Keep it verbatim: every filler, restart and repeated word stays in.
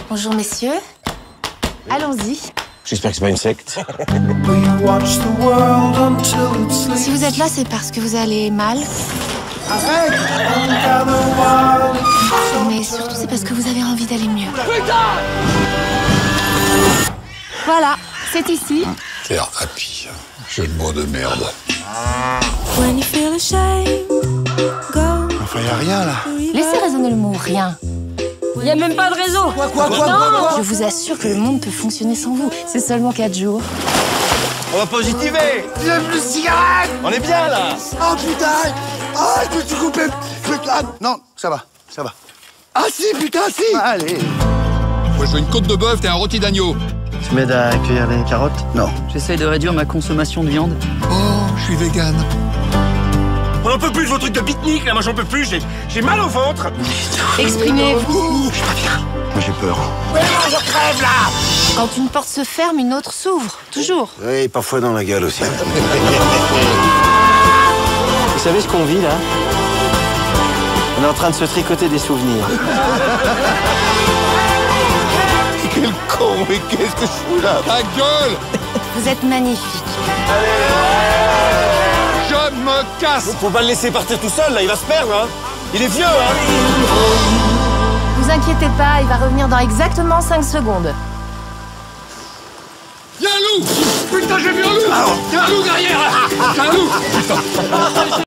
Bonjour messieurs. Allons-y. J'espère que c'est pas une secte. Si vous êtes là, c'est parce que vous allez mal. Mais surtout, c'est parce que vous avez envie d'aller mieux. Putain! Voilà, c'est ici. Thérapie. Jeu de mots de merde. Enfin, y a rien, là. Laissez résonner le mot rien. Il n'y a même pas de réseau. Quoi, quoi, quoi, Non. quoi, quoi? Je vous assure que le monde peut fonctionner sans vous. C'est seulement quatre jours. On va positiver. Viens plus de cigarette. On est bien, là. Oh, putain. Ah, je me suis coupé. Putain. Non, ça va, ça va. Ah, si, putain, si. Allez. Moi, je veux une côte de bœuf et un rôti d'agneau. Tu m'aides à cueillir les carottes? Non. J'essaye de réduire ma consommation de viande. Oh, je suis vegan. On n'en peut plus de vos trucs de pique-nique, là, moi j'en peux plus, j'ai j'ai mal au ventre. Exprimez-vous. Moi, j'ai peur. Ouais, je crève, là. Quand une porte se ferme, une autre s'ouvre. Toujours. Oui, parfois dans la gueule aussi. Vous savez ce qu'on vit, là? On est en train de se tricoter des souvenirs. Quel con, mais qu'est-ce que je fous là? Ta gueule! Vous êtes magnifique. Je me casse! Faut pas le laisser partir tout seul, là, il va se perdre, hein. Il est vieux, hein. Vous inquiétez pas, il va revenir dans exactement cinq secondes. Y'a un loup! Putain, j'ai vu un loup! Y'a un loup derrière! Y'a un loup! Putain.